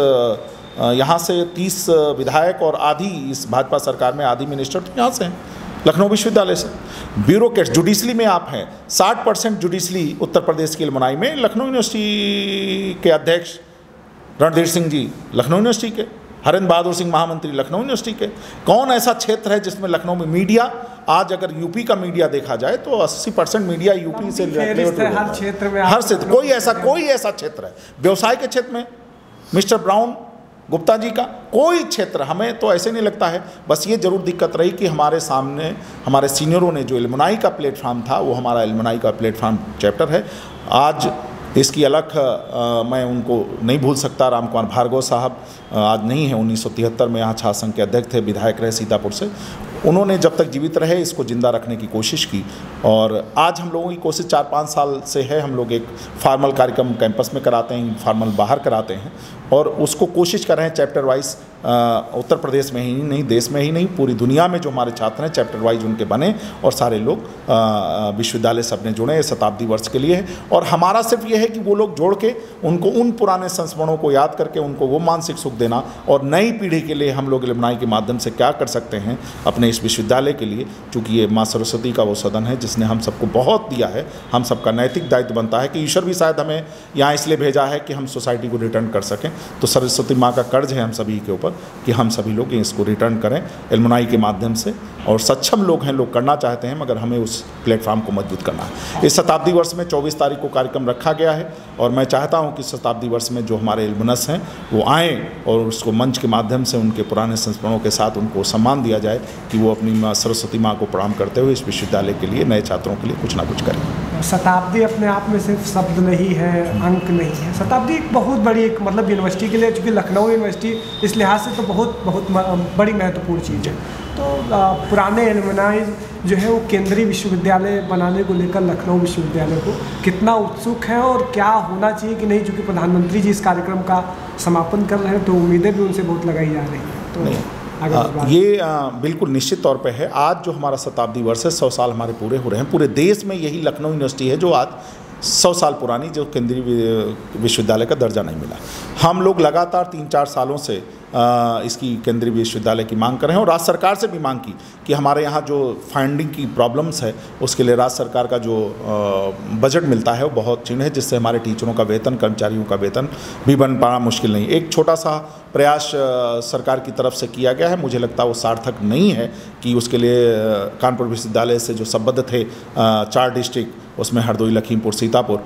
यहाँ से तीस विधायक और आधी इस भाजपा सरकार में आधी मिनिस्टर तो यहाँ से हैं, लखनऊ विश्वविद्यालय से। ब्यूरोक्रेट्स जुडिशली में आप हैं, साठ परसेंट जुडिशली उत्तर प्रदेश की इल्मुनाई में, लखनऊ यूनिवर्सिटी के अध्यक्ष रणधीर सिंह जी लखनऊ यूनिवर्सिटी के, हरेंद्र बहादुर सिंह महामंत्री लखनऊ यूनिवर्सिटी के। कौन ऐसा क्षेत्र है जिसमें लखनऊ में मीडिया, आज अगर यूपी का मीडिया देखा जाए तो अस्सी परसेंट मीडिया यूपी से हर क्षेत्र में, हर क्षेत्र कोई ऐसा कोई ऐसा क्षेत्र है, व्यवसाय के क्षेत्र में मिस्टर ब्राउन गुप्ता जी का कोई क्षेत्र हमें तो ऐसे नहीं लगता है। बस ये जरूर दिक्कत रही कि हमारे सामने हमारे सीनियरों ने जो इल्मुनाई का प्लेटफार्म था वो हमारा इल्मुनाई का प्लेटफार्म चैप्टर है। आज इसकी अलग आ, मैं उनको नहीं भूल सकता, राम कुमार भार्गव साहब आज नहीं है, उन्नीस सौ तिहत्तर में यहाँ छात्र संघ के अध्यक्ष थे, विधायक रहे सीतापुर से। उन्होंने जब तक जीवित रहे इसको ज़िंदा रखने की कोशिश की और आज हम लोगों की कोशिश चार पाँच साल से है। हम लोग एक फार्मल कार्यक्रम कैंपस में कराते हैं, फार्मल बाहर कराते हैं और उसको कोशिश कर रहे हैं चैप्टर वाइज, उत्तर प्रदेश में ही नहीं, देश में ही नहीं, पूरी दुनिया में जो हमारे छात्र हैं चैप्टर वाइज उनके बने और सारे लोग विश्वविद्यालय से अपने जुड़े शताब्दी वर्ष के लिए है। और हमारा सिर्फ ये है कि वो लोग जोड़ के उनको उन पुराने संस्मरणों को याद करके उनको वो मानसिक सुख देना और नई पीढ़ी के लिए हम लोग इल्मुनाई के माध्यम से क्या कर सकते हैं अपने इस विश्वविद्यालय के लिए, चूँकि ये माँ सरस्वती का वो सदन है जिसने हम सबको बहुत दिया है। हम सबका नैतिक दायित्व बनता है कि ईश्वर भी शायद हमें यहाँ इसलिए भेजा है कि हम सोसाइटी को रिटर्न कर सकें। तो सरस्वती माँ का कर्ज है हम सभी के ऊपर कि हम सभी लोग इसको रिटर्न करें इल्मुनाई के माध्यम से। और सक्षम लोग हैं, लोग करना चाहते हैं, मगर हमें उस प्लेटफॉर्म को मजबूत करना है। इस शताब्दी वर्ष में चौबीस तारीख को कार्यक्रम रखा गया है और मैं चाहता हूं कि शताब्दी वर्ष में जो हमारे इल्मुनस हैं वो आएँ और उसको मंच के माध्यम से उनके पुराने संस्मरणों के साथ उनको सम्मान दिया जाए कि वो अपनी माँ सरस्वती माँ को प्रणाम करते हुए इस विश्वविद्यालय के लिए, नए छात्रों के लिए कुछ ना कुछ करें। शताब्दी अपने आप में सिर्फ शब्द नहीं है, अंक नहीं है, शताब्दी एक बहुत बड़ी एक मतलब यूनिवर्सिटी के लिए, चूँकि लखनऊ यूनिवर्सिटी इस लिहाज से तो बहुत बहुत बड़ी महत्वपूर्ण चीज़ है। तो पुराने एलुमनाई जो है वो केंद्रीय विश्वविद्यालय बनाने को लेकर लखनऊ विश्वविद्यालय को कितना उत्सुक है और क्या होना चाहिए कि नहीं, चूँकि प्रधानमंत्री जी इस कार्यक्रम का समापन कर रहे हैं तो उम्मीदें भी उनसे बहुत लगाई जा रही हैं। तो आ, ये आ, बिल्कुल निश्चित तौर पे है। आज जो हमारा शताब्दी वर्ष है, सौ साल हमारे पूरे हो रहे हैं। पूरे देश में यही लखनऊ यूनिवर्सिटी है जो आज सौ साल पुरानी, जो केंद्रीय विश्वविद्यालय का दर्जा नहीं मिला। हम लोग लगातार तीन चार सालों से आ, इसकी केंद्रीय विश्वविद्यालय की मांग कर रहे हैं और राज्य सरकार से भी मांग की कि हमारे यहाँ जो फंडिंग की प्रॉब्लम्स है उसके लिए राज्य सरकार का जो आ, बजट मिलता है वो बहुत क्षीण है, जिससे हमारे टीचरों का वेतन, कर्मचारियों का वेतन भी बन पाना मुश्किल नहीं। एक छोटा सा प्रयास सरकार की तरफ से किया गया है, मुझे लगता है वो सार्थक नहीं है कि उसके लिए कानपुर विश्वविद्यालय से जो संबद्ध थे चार डिस्ट्रिक्ट, उसमें हरदोई, लखीमपुर, सीतापुर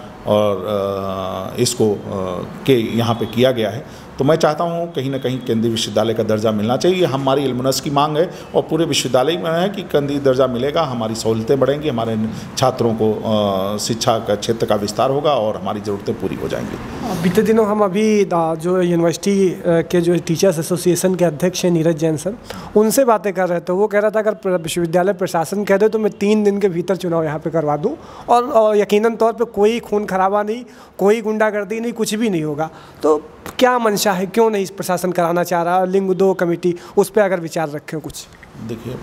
और इसको के यहाँ पे किया गया है। तो मैं चाहता हूँ कहीं ना कहीं केंद्रीय विश्वविद्यालय का दर्जा मिलना चाहिए। ये हमारी इल्मुनस की मांग है और पूरे विश्वविद्यालय में है कि केंद्रीय दर्जा मिलेगा, हमारी सहूलतें बढ़ेंगी, हमारे छात्रों को शिक्षा का क्षेत्र का विस्तार होगा और हमारी ज़रूरतें पूरी हो जाएंगी। बीते दिनों हम अभी जो यूनिवर्सिटी के जो टीचर्स एसोसिएशन के अध्यक्ष हैं नीरज जैन सर, उनसे बातें कर रहे थे। वो कह रहा था अगर विश्वविद्यालय प्रशासन कह दे तो मैं तीन दिन के भीतर चुनाव यहाँ पे करवा दूँ और यकीनन तौर पे कोई खून खराबा नहीं, कोई गुंडागर्दी नहीं, कुछ भी नहीं होगा। तो क्या मंशा है, क्यों नहीं प्रशासन कराना चाह रहा? लिंग दो कमेटी, उस पर अगर विचार रखें कुछ। देखिए,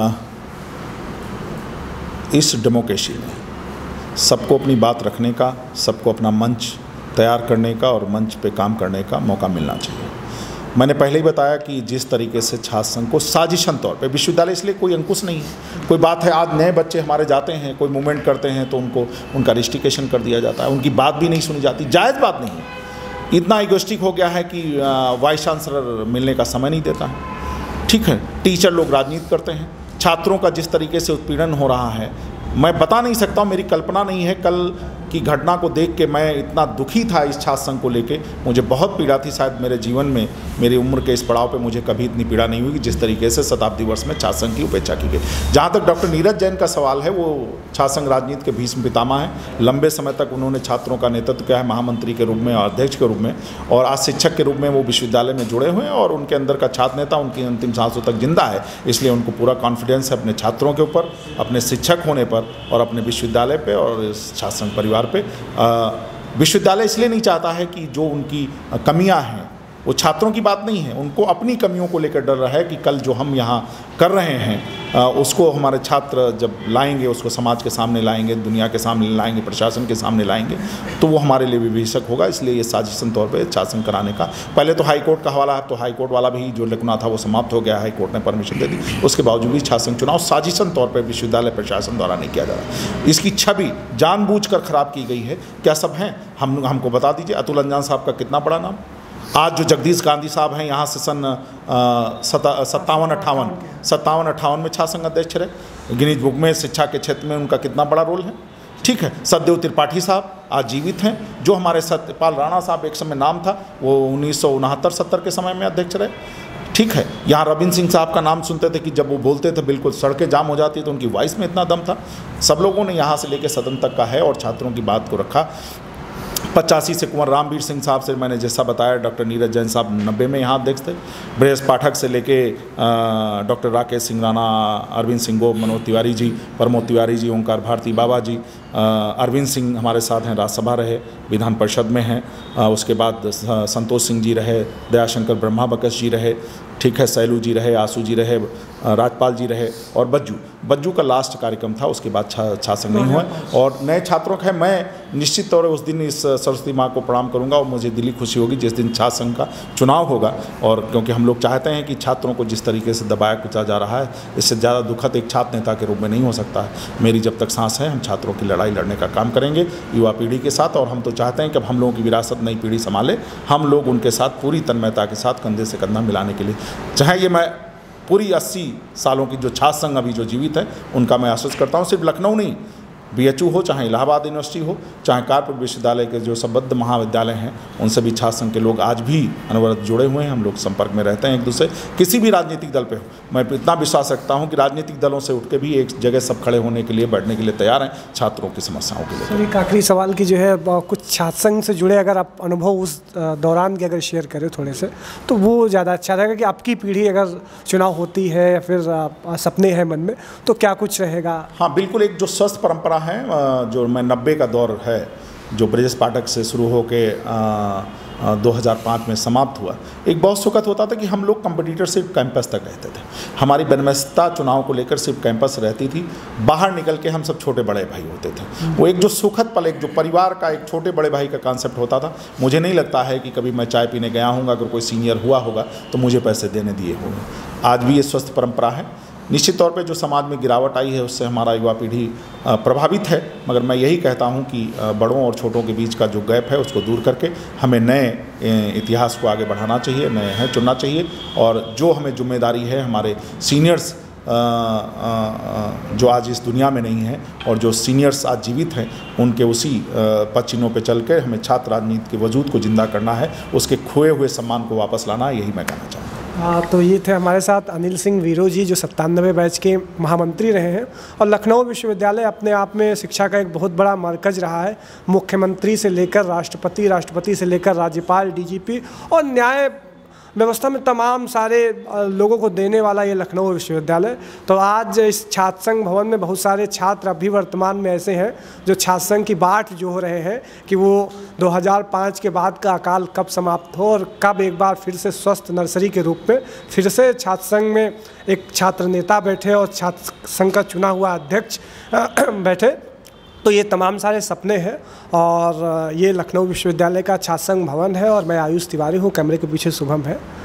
इस डेमोक्रेसी में सबको अपनी बात रखने का, सबको अपना मंच तैयार करने का और मंच पे काम करने का मौका मिलना चाहिए। मैंने पहले ही बताया कि जिस तरीके से छात्र संघ को साजिशन तौर पे, विश्वविद्यालय इसलिए कोई अंकुश नहीं है, कोई बात है आज नए बच्चे हमारे जाते हैं, कोई मूवमेंट करते हैं तो उनको उनका रिस्ट्रिक्शन कर दिया जाता है, उनकी बात भी नहीं सुनी जाती, जायज़ बात नहीं है। इतना इगोस्टिक हो गया है कि वाइस चांसलर मिलने का समय नहीं देता है। ठीक है, टीचर लोग राजनीति करते हैं, छात्रों का जिस तरीके से उत्पीड़न हो रहा है मैं बता नहीं सकता हूँ, मेरी कल्पना नहीं है। कल की घटना को देख के मैं इतना दुखी था इस छात्र संघ को लेके, मुझे बहुत पीड़ा थी। शायद मेरे जीवन में, मेरी उम्र के इस पड़ाव पे मुझे कभी इतनी पीड़ा नहीं हुई जिस तरीके से शताब्दी वर्ष में छात्र संघ की उपेक्षा की गई। जहाँ तक डॉक्टर नीरज जैन का सवाल है, वो छात्र संघ राजनीति के भीष्म पितामह हैं। लंबे समय तक उन्होंने छात्रों का नेतृत्व किया है, महामंत्री के रूप में और अध्यक्ष के रूप में, और आज शिक्षक के रूप में वो विश्वविद्यालय में जुड़े हुए हैं और उनके अंदर का छात्र नेता उनकी अंतिम सांसों तक जिंदा है। इसलिए उनको पूरा कॉन्फिडेंस है अपने छात्रों के ऊपर, अपने शिक्षक होने पर और अपने विश्वविद्यालय पे और इस छात्र संघ परिवार पे। विश्वविद्यालय इसलिए नहीं चाहता है कि जो उनकी कमियां हैं, वो छात्रों की बात नहीं है, उनको अपनी कमियों को लेकर डर रहा है कि कल जो हम यहाँ कर रहे हैं उसको हमारे छात्र जब लाएंगे, उसको समाज के सामने लाएंगे, दुनिया के सामने लाएंगे, प्रशासन के सामने लाएंगे, तो वो हमारे लिए विभीषक होगा। इसलिए ये साजिशन तौर पे छात्र संघ कराने का, पहले तो हाई कोर्ट का हवाला है, तो हाई कोर्ट वाला भी जो लिखना था वो समाप्त हो गया, हाई कोर्ट ने परमिशन दे दी। उसके बावजूद भी छात्र संघ चुनाव साजिशन तौर पर विश्वविद्यालय प्रशासन द्वारा नहीं किया जा रहा। इसकी छवि जानबूझकर खराब की गई है। क्या सब हैं, हम हमको बता दीजिए। अतुल अंजान साहब का कितना बड़ा नाम, आज जो जगदीश गांधी साहब हैं, यहाँ से सन सत्तावन अट्ठावन सत्तावन अट्ठावन में छात्र संघ अध्यक्ष रहे। गिनीज बुक में शिक्षा के क्षेत्र में उनका कितना बड़ा रोल है। ठीक है, सतदेव त्रिपाठी साहब आज जीवित हैं। जो हमारे सत्यपाल राणा साहब एक समय नाम था, वो उन्नीस सौ उनहत्तर सत्तर के समय में अध्यक्ष रहे। ठीक है, यहाँ रविंद्र सिंह साहब का नाम सुनते थे कि जब वो बोलते थे बिल्कुल सड़कें जाम हो जाती, तो उनकी वॉइस में इतना दम था। सब लोगों ने यहाँ से लेकर सदन तक का है और छात्रों की बात को रखा। पचासी से कुंवर रामवीर सिंह साहब से मैंने जैसा बताया, डॉक्टर नीरज जैन साहब नब्बे में यहाँ अध्यक्ष थे। बृहस पाठक से लेके डॉक्टर राकेश सिंह राणा, अरविंद सिंह गोप, मनोज तिवारी जी, प्रमोद तिवारी जी, ओंकार भारती बाबा जी, अरविंद सिंह हमारे साथ हैं, राज्यसभा रहे, विधान परिषद में हैं। उसके बाद संतोष सिंह जी रहे, दयाशंकर ब्रह्मा बकस जी रहे, ठीक है, सैलू जी रहे, आंसू जी रहे, राजपाल जी रहे, और बज्जू बज्जू का लास्ट कार्यक्रम था। उसके बाद छात्र संघ नहीं हुआ और नए छात्रों का है। मैं निश्चित तौर पर उस दिन इस सरस्वती माँ को प्रणाम करूंगा और मुझे दिली खुशी होगी जिस दिन छात्र संघ का चुनाव होगा। और क्योंकि हम लोग चाहते हैं कि छात्रों को जिस तरीके से दबाया कुचा जा रहा है, इससे ज़्यादा दुखद एक छात्र नेता के रूप में नहीं हो सकता है। मेरी जब तक सांस है, हम छात्रों की लड़ाई लड़ने का काम करेंगे युवा पीढ़ी के साथ। और हम तो चाहते हैं कि अब हम लोगों की विरासत नई पीढ़ी संभाले, हम लोग उनके साथ पूरी तन्मयता के साथ कंधे से कंधा मिलाने के लिए, चाहे ये मैं पूरी अस्सी सालों की जो छात्र संघ अभी जो जीवित है उनका मैं आश्वस्त करता हूँ। सिर्फ लखनऊ नहीं, बी एच यू हो, चाहे इलाहाबाद यूनिवर्सिटी हो, चाहे कानपुर विश्वविद्यालय के जो संबद्ध महाविद्यालय हैं, उनसे भी छात्र संघ के लोग आज भी अनवरत जुड़े हुए हैं। हम लोग संपर्क में रहते हैं एक दूसरे, किसी भी राजनीतिक दल पे हो। मैं इतना विश्वास रखता हूं कि राजनीतिक दलों से उठ के भी एक जगह सब खड़े होने के लिए, बैठने के लिए तैयार हैं छात्रों की समस्याओं के लिए। सर, एक आखिरी सवाल की जो है, कुछ छात्र संघ से जुड़े अगर आप अनुभव उस दौरान के अगर शेयर करें थोड़े से, तो वो ज़्यादा अच्छा रहेगा कि आपकी पीढ़ी अगर चुनाव होती है या फिर सपने हैं मन में, तो क्या कुछ रहेगा? हाँ बिल्कुल, एक जो स्वस्थ परंपरा है, जो मैं नब्बे का दौर है, जो बृहस पाठक से शुरू हो के दो हज़ार पाँच में समाप्त हुआ, एक बहुत सुखद होता था कि हम लोग कंपटीटर सिर्फ कैंपस तक रहते थे। हमारी वनमनस्यता चुनाव को लेकर सिर्फ कैंपस रहती थी, बाहर निकल के हम सब छोटे बड़े भाई होते थे। वो एक जो सुखद पल, एक जो परिवार का एक छोटे बड़े भाई का कॉन्सेप्ट होता था। मुझे नहीं लगता है कि कभी मैं चाय पीने गया हूँ, अगर कोई सीनियर हुआ होगा तो मुझे पैसे देने दिए होंगे। आज भी ये स्वस्थ परंपरा है। निश्चित तौर पे जो समाज में गिरावट आई है उससे हमारा युवा पीढ़ी प्रभावित है, मगर मैं यही कहता हूं कि बड़ों और छोटों के बीच का जो गैप है उसको दूर करके हमें नए इतिहास को आगे बढ़ाना चाहिए, नए हैं चुनना चाहिए। और जो हमें जिम्मेदारी है, हमारे सीनियर्स जो आज इस दुनिया में नहीं हैं और जो सीनियर्स आज जीवित हैं, उनके उसी पचिनों पे चल के हमें छात्र राजनीति के वजूद को जिंदा करना है, उसके खोए हुए सम्मान को वापस लाना है, यही मैं कहना चाहूँगा। हाँ, तो ये थे हमारे साथ अनिल सिंह वीरो जी, जो सत्तानवे बैच के महामंत्री रहे हैं। और लखनऊ विश्वविद्यालय अपने आप में शिक्षा का एक बहुत बड़ा मरकज़ रहा है। मुख्यमंत्री से लेकर राष्ट्रपति, राष्ट्रपति से लेकर राज्यपाल, डी जी पी और न्याय व्यवस्था में तमाम सारे लोगों को देने वाला ये लखनऊ विश्वविद्यालय। तो आज इस छात्र संघ भवन में बहुत सारे छात्र अभी वर्तमान में ऐसे हैं जो छात्र संघ की बाट जो हो रहे हैं कि वो दो हज़ार पाँच के बाद का अकाल कब समाप्त हो और कब एक बार फिर से स्वस्थ नर्सरी के रूप में फिर से छात्र संघ में एक छात्र नेता बैठे और छात्र संघ का चुना हुआ अध्यक्ष बैठे। तो ये तमाम सारे सपने हैं और ये लखनऊ विश्वविद्यालय का छात्र संघ भवन है और मैं आयुष तिवारी हूँ, कैमरे के पीछे शुभम है।